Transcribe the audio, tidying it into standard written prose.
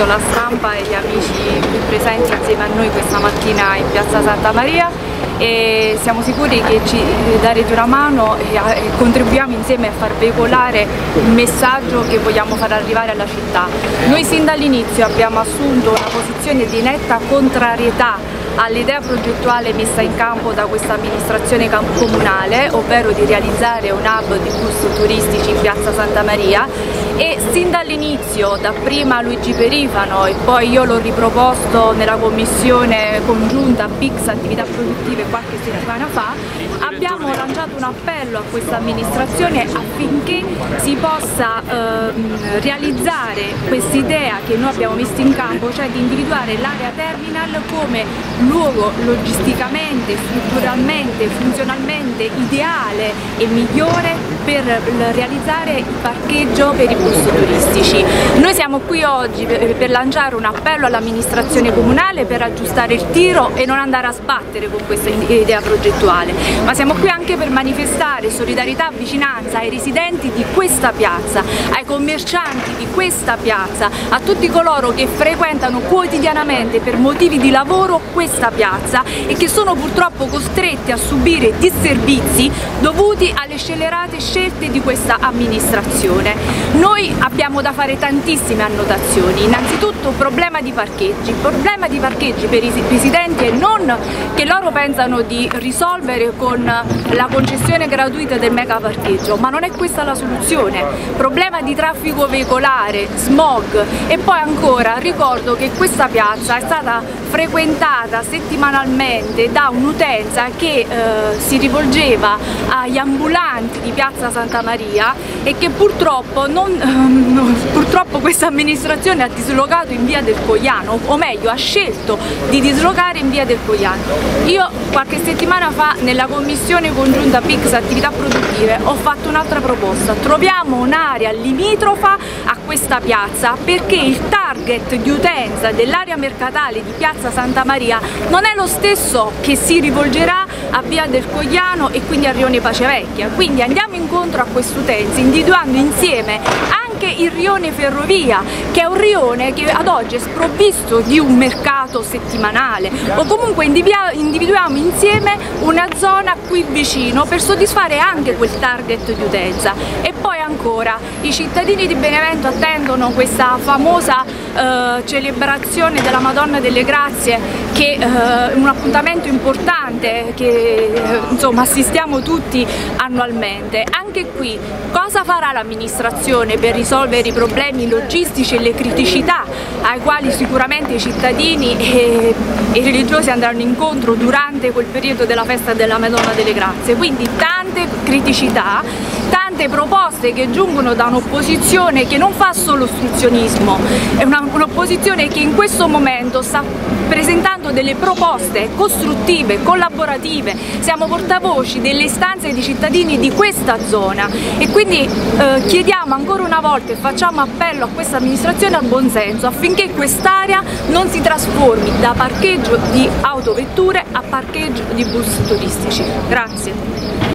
la stampa e gli amici qui presenti insieme a noi questa mattina in Piazza Santa Maria, e siamo sicuri che ci darete una mano e contribuiamo insieme a far veicolare il messaggio che vogliamo far arrivare alla città. Noi sin dall'inizio abbiamo assunto una posizione di netta contrarietà all'idea progettuale messa in campo da questa amministrazione comunale, ovvero di realizzare un hub di bus turistici in Piazza Santa Maria, e sin dall'inizio, dapprima Luigi Perifano e poi io l'ho riproposto nella commissione congiunta PIX Attività Produttive qualche settimana fa, abbiamo lanciato un appello a questa amministrazione affinché si possa realizzare quest'idea che noi abbiamo messo in campo, cioè di individuare l'area terminal come luogo logisticamente, strutturalmente, funzionalmente ideale e migliore per realizzare il parcheggio per i bus turistici. Noi siamo qui oggi per lanciare un appello all'amministrazione comunale per aggiustare il tiro e non andare a sbattere con questa idea progettuale, ma siamo qui anche per manifestare solidarietà e vicinanza ai residenti di questa piazza, ai commercianti di questa piazza, a tutti coloro che frequentano quotidianamente per motivi di lavoro questa piazza e che sono purtroppo costretti a subire disservizi dovuti alle scellerate scelte di questa amministrazione. Noi abbiamo da fare tantissime annotazioni. Innanzitutto problema di parcheggi per i residenti, e non che loro pensano di risolvere con la concessione gratuita del mega parcheggio, ma non è questa la soluzione. Problema di traffico veicolare, smog, e poi ancora ricordo che questa piazza è stata frequentata settimanalmente da un'utenza che si rivolgeva agli ambulanti di Piazza Santa Maria e che purtroppo questa amministrazione ha dislocato in via del Cogliano, o meglio ha scelto di dislocare in via del Cogliano. Io qualche settimana fa nella commissione congiunta PIX Attività Produttive ho fatto un'altra proposta: troviamo un'area limitrofa a questa piazza, perché il target di utenza dell'area mercatale di Piazza Santa Maria non è lo stesso che si rivolgerà a via del Cogliano e quindi a Rione Pacevecchia. Quindi andiamo incontro a quest'utenza individuando insieme anche il rione Ferrovia, che è un rione che ad oggi è sprovvisto di un mercato settimanale, o comunque individuiamo insieme una zona qui vicino per soddisfare anche quel target di utenza. E poi ancora i cittadini di Benevento attendono questa famosa celebrazione della Madonna delle Grazie, che è un appuntamento importante che insomma assistiamo tutti annualmente. Anche qui cosa farà l'amministrazione per risolvere i problemi logistici e le criticità ai quali sicuramente i cittadini e i religiosi andranno incontro durante quel periodo della festa della Madonna delle Grazie? Quindi tante criticità, tante proposte che giungono da un'opposizione che non fa solo ostruzionismo, è un'opposizione che in questo momento sta presentando delle proposte costruttive, collaborative. Siamo portavoci delle istanze dei cittadini di questa zona e quindi chiediamo ancora una volta e facciamo appello a questa amministrazione al buonsenso affinché quest'area non si trasformi da parcheggio di autovetture a parcheggio di bus turistici. Grazie.